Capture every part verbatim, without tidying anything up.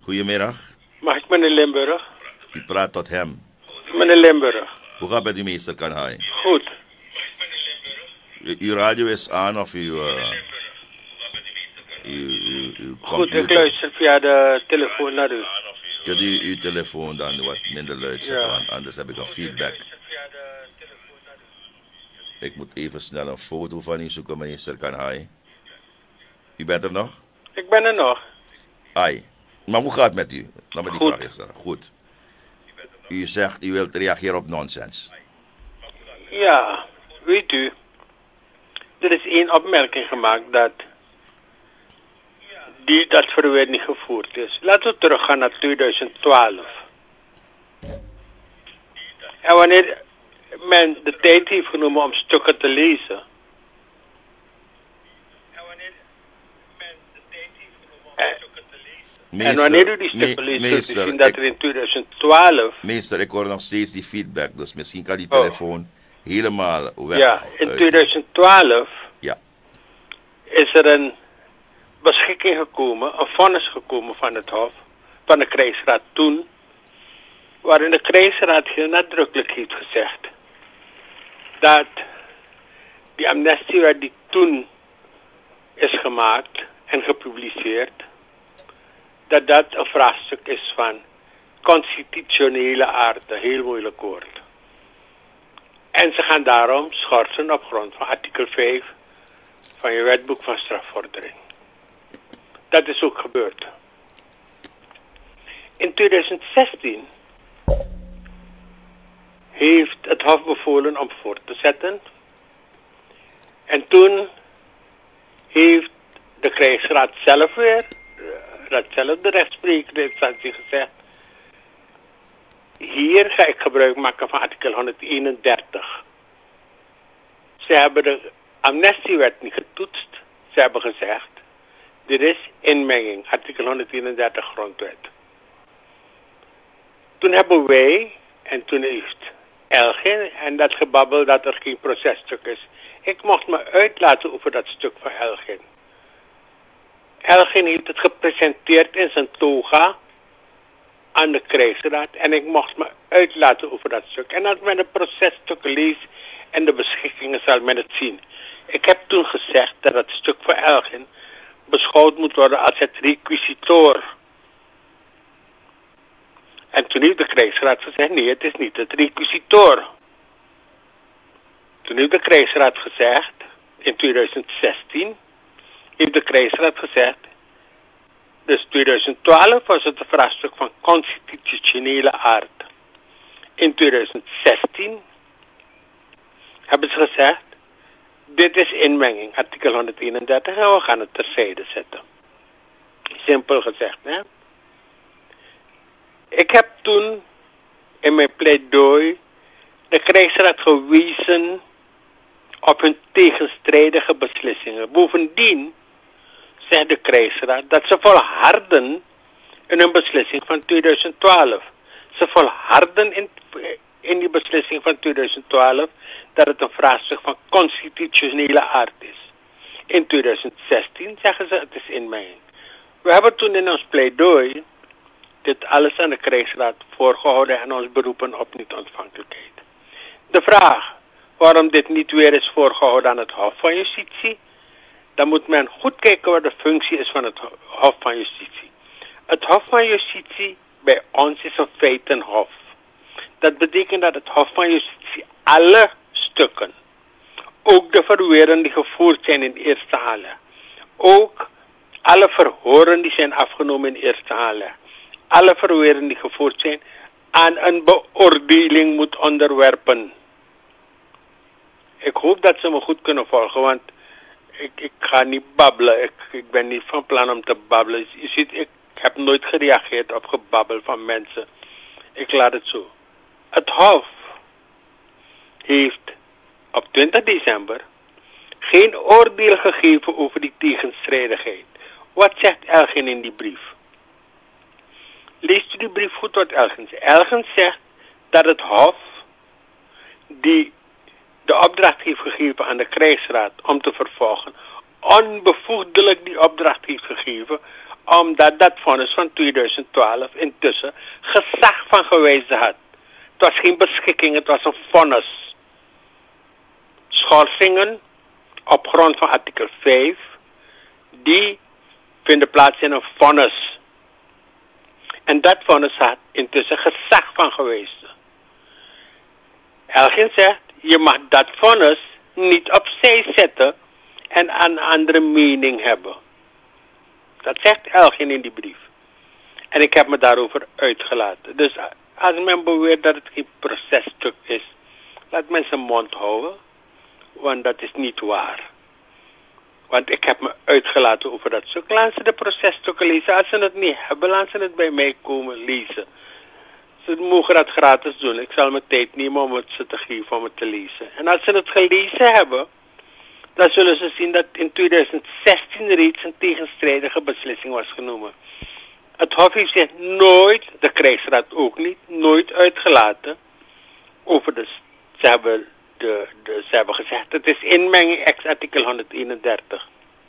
Goedemiddag. Mag ik meneer Limburg? U praat tot hem. Meneer Limburg. Hoe gaat het met u, meester Kanhai? Goed. U, uw radio is aan of uw... Uh, uw, uw, uw Goed, ik luister via de telefoon naar u. Kunt u uw telefoon dan wat minder luid zetten, Ja. want anders heb ik een feedback. Ik moet even snel een foto van u zoeken, meester Kanhai. U bent er nog? Ik ben er nog. Ai. Maar hoe gaat het met u? Laat me die Goed. vraag eerst stellen. Goed. U zegt, u wilt reageren op nonsens. Ja, weet u. Er is één opmerking gemaakt dat die dat verweer niet gevoerd is. Laten we teruggaan naar tweeduizend twaalf. En wanneer men de tijd heeft genomen om stukken te lezen. En, en wanneer u die stukken leest, zult u meester, zien dat ik- er in tweeduizend twaalf... Meester, ik hoor nog steeds die feedback, dus misschien kan die Oh. telefoon helemaal weg. Ja, in uit- tweeduizend twaalf Ja. is er een beschikking gekomen, een vonnis gekomen van het Hof, van de krijgsraad toen, waarin de krijgsraad heel nadrukkelijk heeft gezegd dat die amnestiewet die toen is gemaakt en gepubliceerd, dat dat een vraagstuk is van constitutionele aard, een heel moeilijk woord. En ze gaan daarom schorsen op grond van artikel vijf van je wetboek van strafvordering. Dat is ook gebeurd. In tweeduizend zestien heeft het Hof bevolen om voort te zetten. En toen heeft de krijgsraad zelf weer, dat zelf de rechtsprekende instantie gezegd, hier ga ik gebruik maken van artikel honderdeenendertig. Ze hebben de amnestiewet niet getoetst. Ze hebben gezegd, dit is inmenging, artikel honderdeenendertig grondwet. Toen hebben wij, en toen heeft Elgin, en dat gebabbel dat er geen processtuk is. Ik mocht me uitlaten over dat stuk van Elgin. Elgin heeft het gepresenteerd in zijn toga aan de krijgsraad en ik mocht me uitlaten over dat stuk. En als men de processtukken leest en de beschikkingen zal men het zien. Ik heb toen gezegd dat het stuk van Elgin beschouwd moet worden als het requisitor. En toen heeft de krijgsraad gezegd, nee, het is niet het requisitor. Toen heeft de krijgsraad gezegd, in tweeduizend zestien, heeft de krijgsraad gezegd, dus tweeduizend twaalf was het een vraagstuk van constitutionele aard. In tweeduizend zestien hebben ze gezegd, dit is inmenging, artikel honderdeenendertig, en we gaan het terzijde zetten. Simpel gezegd, hè. Ik heb toen in mijn pleidooi de krijgsraad gewezen op hun tegenstrijdige beslissingen. Bovendien zegt de krijgsraad dat ze volharden in hun beslissing van tweeduizend twaalf. Ze volharden in, in die beslissing van tweeduizend twaalf dat het een vraagstuk van constitutionele aard is. In tweeduizend zestien zeggen ze het is inmenging. We hebben toen in ons pleidooi dit alles aan de krijgsraad voorgehouden en ons beroepen op niet-ontvankelijkheid. De vraag waarom dit niet weer is voorgehouden aan het Hof van Justitie, dan moet men goed kijken wat de functie is van het Hof van Justitie. Het Hof van Justitie bij ons is een feitenhof. Dat betekent dat het Hof van Justitie alle stukken, ook de verweren die gevoerd zijn in eerste aanleg, ook alle verhoren die zijn afgenomen in eerste aanleg, alle verweren die gevoerd zijn, aan een beoordeling moet onderwerpen. Ik hoop dat ze me goed kunnen volgen, want ik, ik ga niet babbelen. Ik, ik ben niet van plan om te babbelen. Je ziet, ik heb nooit gereageerd op gebabbel van mensen. Ik laat het zo. Het Hof heeft op twintig december geen oordeel gegeven over die tegenstrijdigheid. Wat zegt Elgin in die brief? Leest u die brief goed wat Elgin zegt? Elgin zegt dat het Hof die de opdracht heeft gegeven aan de krijgsraad om te vervolgen, onbevoegdelijk die opdracht heeft gegeven omdat dat vonnis van tweeduizend twaalf intussen gezag van gewezen had. Het was geen beschikking, het was een vonnis. Schorsingen op grond van artikel vijf, die vinden plaats in een vonnis. En dat vonnis had intussen gezag van gewezen. Elgin zegt, je mag dat vonnis niet opzij zetten en een andere mening hebben. Dat zegt Elgin in die brief. En ik heb me daarover uitgelaten. Dus als men beweert dat het geen processtuk is, laat men zijn mond houden. Want dat is niet waar. Want ik heb me uitgelaten over dat stuk. Laat ze de processtukken lezen. Als ze het niet hebben, laat ze het bij mij komen lezen. Ze mogen dat gratis doen. Ik zal mijn tijd nemen om het ze te geven om het te lezen. En als ze het gelezen hebben, dan zullen ze zien dat in tweeduizend zestien reeds een tegenstrijdige beslissing was genomen. Het Hof heeft zich nooit, de krijgsraad ook niet, nooit uitgelaten over de... Ze hebben, de, de, ze hebben gezegd, het is inmenging ex-artikel honderdeenendertig.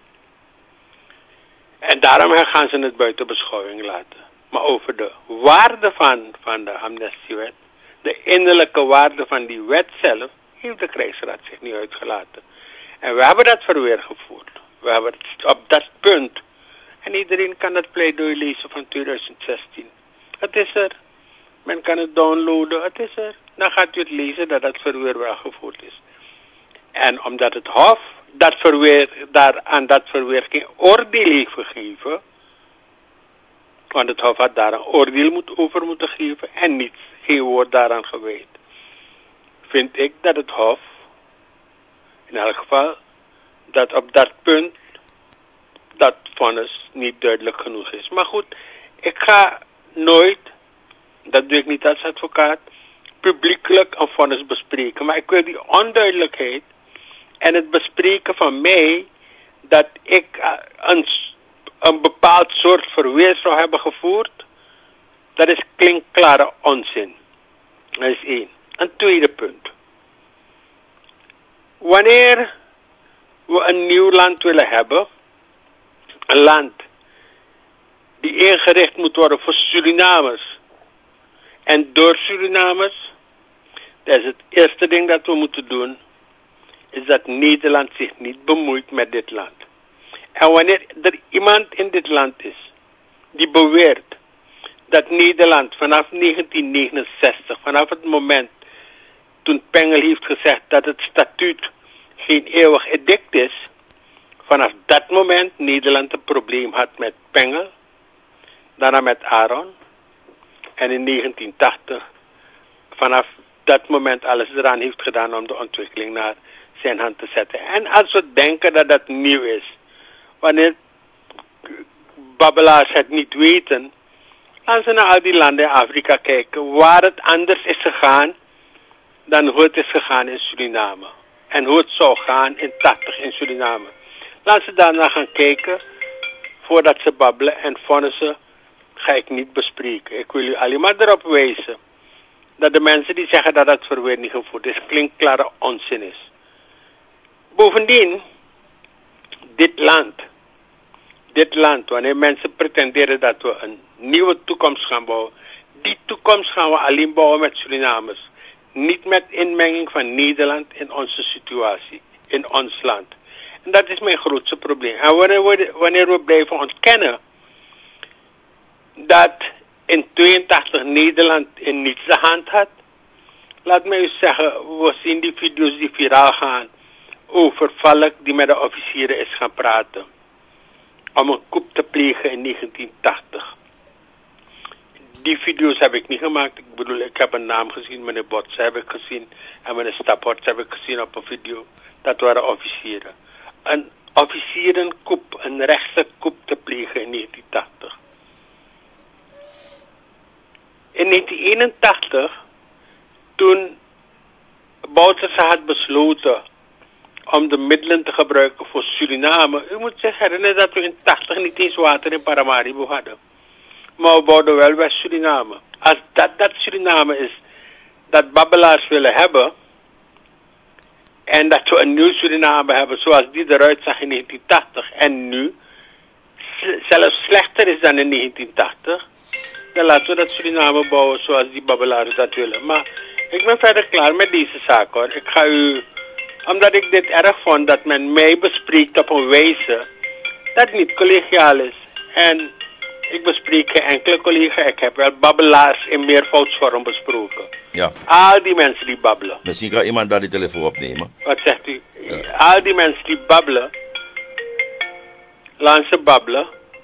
En daarom gaan ze het buiten beschouwing laten. Maar over de waarde van, van de amnestiewet, de innerlijke waarde van die wet zelf, heeft de krijgsraad zich niet uitgelaten. En we hebben dat verweer gevoerd. We hebben het op dat punt. En iedereen kan het pleidooi lezen van tweeduizend zestien. Het is er. Men kan het downloaden. Het is er. Dan gaat u het lezen dat dat verweer wel gevoerd is. En omdat het Hof dat verweer, daar aan dat verweer geen oordeel heeft gegeven, want het Hof had daar een oordeel moet, over moeten geven en niets, geen woord daaraan gewijd, vind ik dat het Hof, in elk geval, dat op dat punt, dat vonnis niet duidelijk genoeg is. Maar goed, ik ga nooit, dat doe ik niet als advocaat, publiekelijk een vonnis bespreken. Maar ik wil die onduidelijkheid en het bespreken van mij, dat ik een, een bepaald soort verweer zou hebben gevoerd, dat is klinkklare onzin. Dat is één. Een tweede punt. Wanneer we een nieuw land willen hebben, een land die ingericht moet worden voor Surinamers en door Surinamers, dat is het eerste ding dat we moeten doen, is dat Nederland zich niet bemoeit met dit land. En wanneer er iemand in dit land is die beweert dat Nederland vanaf negentien negenenzestig, vanaf het moment toen Pengel heeft gezegd dat het statuut geen eeuwig edict is, vanaf dat moment Nederland een probleem had met Pengel, daarna met Aaron, en in negentien tachtig vanaf dat moment alles eraan heeft gedaan om de ontwikkeling naar zijn hand te zetten. En als we denken dat dat nieuw is, wanneer babbelaars het niet weten, laten ze naar al die landen in Afrika kijken waar het anders is gegaan dan hoe het is gegaan in Suriname. En hoe het zou gaan in tachtig in Suriname. Laten ze daarna gaan kijken voordat ze babbelen en vonnissen ga ik niet bespreken. Ik wil u alleen maar erop wijzen dat de mensen die zeggen dat het verweer niet gevoerd is, klinkklare onzin is. Bovendien, dit land, dit land, wanneer mensen pretenderen dat we een nieuwe toekomst gaan bouwen, die toekomst gaan we alleen bouwen met Surinamers. Niet met inmenging van Nederland in onze situatie, in ons land. En dat is mijn grootste probleem. En wanneer we, wanneer we blijven ontkennen dat in tweeëntachtig Nederland in niets de hand had, laat mij u zeggen, we zien die video's die viraal gaan over Valk die met de officieren is gaan praten om een coup te plegen in negentien tachtig. Die video's heb ik niet gemaakt. Ik bedoel, ik heb een naam gezien, meneer Bots heb ik gezien en meneer Staphorst heb ik gezien op een video. Dat waren officieren. Een officierencoup, een rechtse coup te plegen in negentien tachtig. In negentien eenentachtig, toen Bouterse had besloten om de middelen te gebruiken voor Suriname. U moet zich herinneren dat we in tachtig niet eens water in Paramaribo hadden. Maar we bouwden wel West-Suriname. Als dat dat Suriname is dat babbelaars willen hebben, en dat we een nieuw Suriname hebben zoals die eruit zag in negentien tachtig en nu, zelfs slechter is dan in negentien tachtig, dan laten we dat Suriname bouwen zoals die babbelaars dat willen. Maar ik ben verder klaar met deze zaak hoor. Ik ga u, omdat ik dit erg vond dat men mij bespreekt op een wijze dat niet collegiaal is. En ik bespreek geen enkele collega. Ik heb wel babbelaars in meervoudsvorm besproken. Ja. Al die mensen die babbelen. Misschien kan iemand daar die telefoon opnemen. Wat zegt u? Ja. Al die mensen die babbelen. Laat ze babbelen.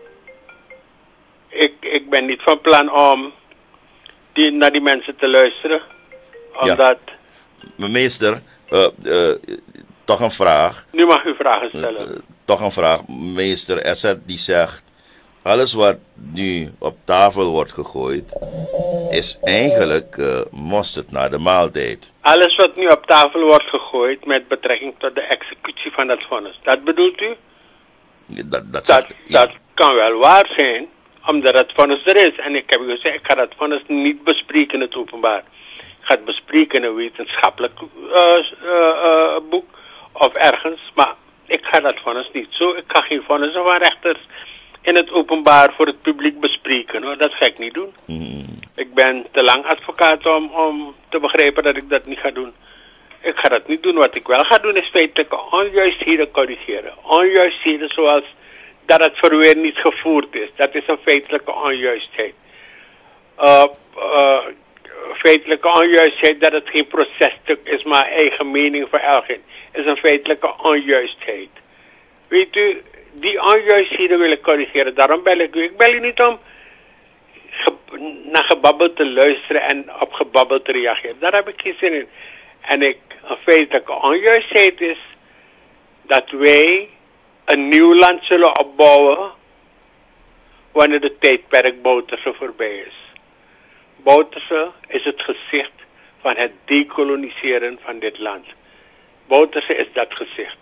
Ik, ik ben niet van plan om die, naar die mensen te luisteren. Omdat... Ja. Meester, uh, uh, toch een vraag. Nu mag u vragen stellen. Uh, toch een vraag. Meester Esset die zegt... Alles wat nu op tafel wordt gegooid, is eigenlijk uh, mosterd na de maaltijd. Alles wat nu op tafel wordt gegooid met betrekking tot de executie van dat vonnis. Dat bedoelt u? Dat, dat, dat, zegt, ja. dat kan wel waar zijn, omdat het vonnis er is. En ik heb u gezegd, ik ga dat vonnis niet bespreken in het openbaar. Ik ga het bespreken in een wetenschappelijk uh, uh, uh, boek of ergens. Maar ik ga dat vonnis niet zo. Ik ga geen vonnissen van rechters in het openbaar voor het publiek bespreken. Hoor. Dat ga ik niet doen. Mm. Ik ben te lang advocaat om, om te begrijpen dat ik dat niet ga doen. Ik ga dat niet doen. Wat ik wel ga doen is feitelijke onjuistheden corrigeren. Onjuistheden zoals dat het verweer niet gevoerd is. Dat is een feitelijke onjuistheid. Uh, uh, feitelijke onjuistheid dat het geen processtuk is, maar eigen mening voor elkeen, is een feitelijke onjuistheid. Weet u, die onjuistheden wil ik corrigeren. Daarom bel ik u. Ik bel u niet om ge naar gebabbel te luisteren en op gebabbel te reageren. Daar heb ik geen zin in. En ik, een feitelijke onjuistheid is dat wij een nieuw land zullen opbouwen wanneer de tijdperk Bouterse voorbij is. Bouterse is het gezicht van het decoloniseren van dit land. Bouterse is dat gezicht.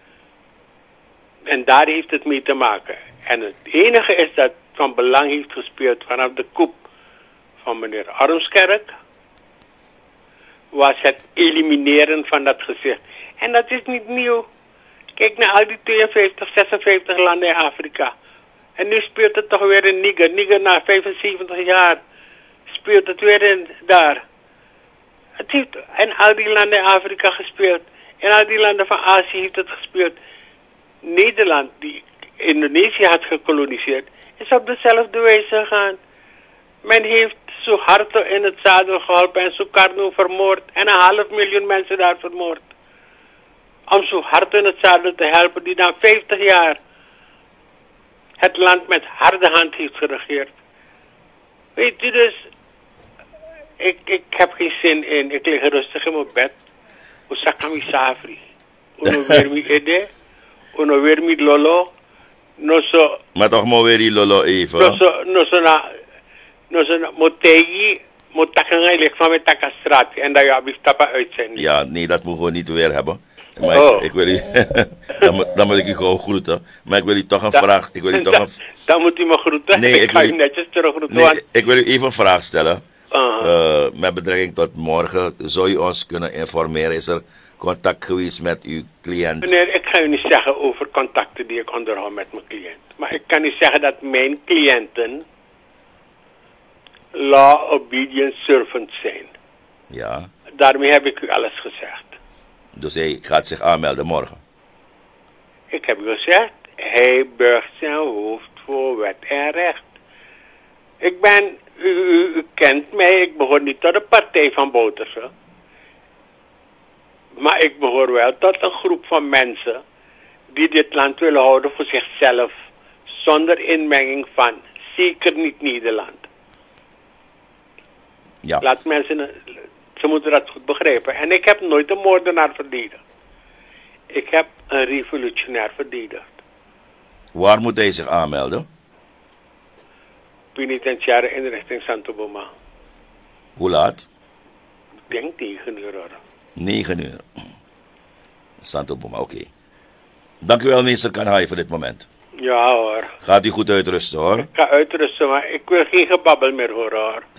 En daar heeft het mee te maken. En het enige is dat van belang heeft gespeeld vanaf de coup van meneer Armskerk was het elimineren van dat gezicht. En dat is niet nieuw. Kijk naar al die tweeënvijftig, zesenvijftig landen in Afrika. En nu speelt het toch weer in Niger. Niger na vijfenzeventig jaar speelt het weer in daar. Het heeft in al die landen in Afrika gespeeld. In al die landen van Azië heeft het gespeeld. Nederland, die Indonesië had gekoloniseerd, is op dezelfde wijze gegaan. Men heeft Suharto in het zadel geholpen en Sukarno vermoord en een half miljoen mensen daar vermoord. Om Suharto in het zadel te helpen die na vijftig jaar het land met harde hand heeft geregeerd. Weet u dus, ik, ik heb geen zin in, ik lig rustig in mijn bed. Usakami Safri. Uno weer mi ede. Uno weer mi lolo. No so. Maar toch maar weer die lolo even. No so, no so na, no so na, motegi, motakanga ligt van mijn takastraat. En dat je abif tapa uitzending. Ja, nee, dat moeten we niet weer hebben. Maar oh. ik, ik wil u, dan, moet, dan moet ik u gewoon groeten. Maar ik wil u toch een da, vraag. Ik wil u toch da, een... Dan moet u me groeten. Nee, ik, ik ga wil u netjes terug groeten. Nee, want... ik wil u even een vraag stellen. Uh-huh. uh, met betrekking tot morgen. Zou u ons kunnen informeren? Is er contact geweest met uw cliënt? Meneer, ik ga u niet zeggen over contacten die ik onderhoud met mijn cliënt. Maar ik kan u zeggen dat mijn cliënten law obedient servants zijn. Ja. Daarmee heb ik u alles gezegd. Dus hij gaat zich aanmelden morgen? Ik heb u gezegd, hij buigt zijn hoofd voor wet en recht. Ik ben, u, u, u kent mij, ik behoor niet tot de partij van Bouterse. Maar ik behoor wel tot een groep van mensen die dit land willen houden voor zichzelf. Zonder inmenging van, zeker niet Nederland. Ja. Laat mensen, ze moeten dat goed begrijpen. En ik heb nooit een moordenaar verdedigd. Ik heb een revolutionair verdedigd. Waar moet hij zich aanmelden? Penitentiaire inrichting Santo Boma. Hoe laat? Ik denk negen uur hoor. negen uur. Santo Boma, oké. Okay. Dank u wel, meester Kanhai, voor dit moment. Ja hoor. Gaat u goed uitrusten hoor. Ik ga uitrusten, maar ik wil geen gebabbel meer horen hoor.